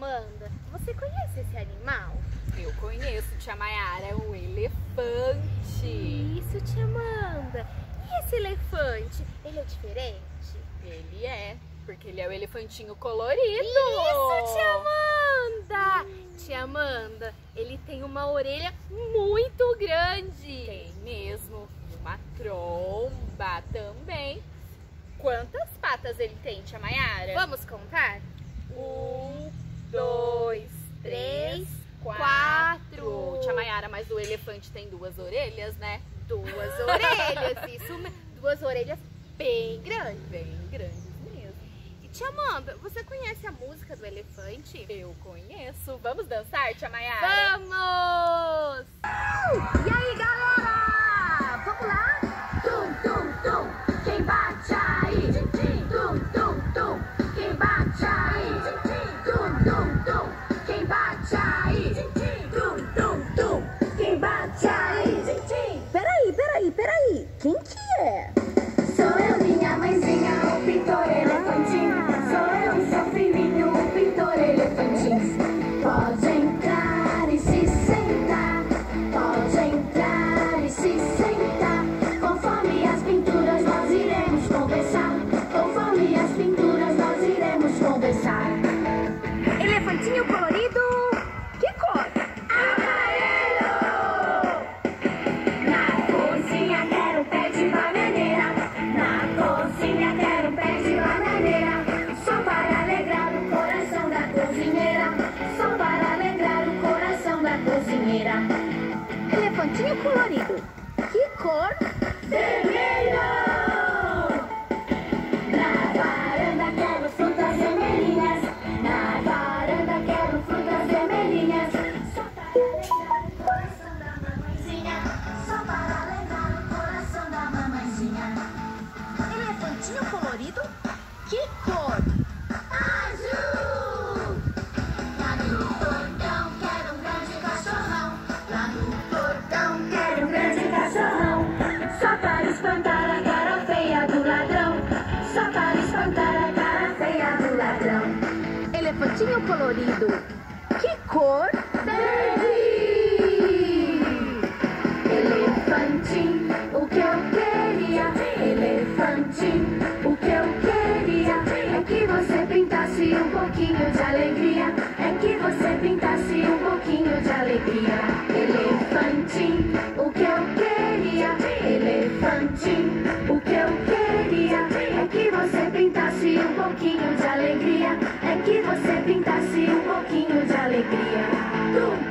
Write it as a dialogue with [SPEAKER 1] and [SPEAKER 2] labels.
[SPEAKER 1] Amanda, você conhece esse animal?
[SPEAKER 2] Eu conheço, tia Maiara, é um elefante.
[SPEAKER 1] Isso, tia Amanda. E esse elefante, ele é diferente?
[SPEAKER 2] Ele é, porque ele é o elefantinho colorido.
[SPEAKER 1] Isso, tia Amanda! Tia Amanda, ele tem uma orelha muito grande.
[SPEAKER 2] Tem mesmo, e uma tromba também.
[SPEAKER 1] Quantas patas ele tem, tia Maiara? Vamos contar?
[SPEAKER 2] 1, 2, 3, 4. Tia Maiara, mas o elefante tem 2 orelhas, né?
[SPEAKER 1] 2 orelhas, isso mesmo. 2 orelhas bem grandes.
[SPEAKER 2] Bem grandes mesmo.
[SPEAKER 1] E tia Amanda, você conhece a música do elefante?
[SPEAKER 2] Eu conheço. Vamos dançar, tia Maiara?
[SPEAKER 1] Vamos!
[SPEAKER 3] E aí, galera? Vamos lá? Tum, tum, tum. Quem bate aí? Tum, tum, tum. Quem bate aí? Tum, tum, tum. Quem bate aí? Tum, tum, tum. Quem bate aí? Peraí. Quem que é? Sou eu, minha mãezinha, o pintor elefantinho. Sou eu, seu filhinho, o pintor elefantinho. Pode entrar e se sentar. Pode entrar e se sentar. Conforme as pinturas nós iremos conversar. Conforme as pinturas nós iremos conversar. Elefantinho colorido, que cor? Amarelo! Na cozinha quero um pé de bananeira. Na cozinha quero um pé de bananeira. Só para alegrar o coração da cozinheira. Só para alegrar o coração da cozinheira. Elefantinho colorido, que cor? Vermelho! Na varanda quero frutas vermelhinhas. Na varanda quero frutas vermelhinhas. Só para alegrar o coração da mamãezinha. Só para alegrar o coração da mamãezinha. Elefantinho colorido, que cor? Azul! Lá no portão quero um grande cachorrão. Lá no portão quero um grande cachorrão. Só para espantar a cara feia do ladrão. Só para espantar a cara feia do ladrão. Elefantinho colorido, que cor? Verde! Elefantinho, o que eu queria. Elefantinho, o que eu queria é que você pintasse um pouquinho de alegria. É que você pintasse um pouquinho de alegria. Elefantinho, o que eu queria. Elefantinho, o que eu queria é que você pintasse um pouquinho de alegria. É que você pintasse um pouquinho de alegria.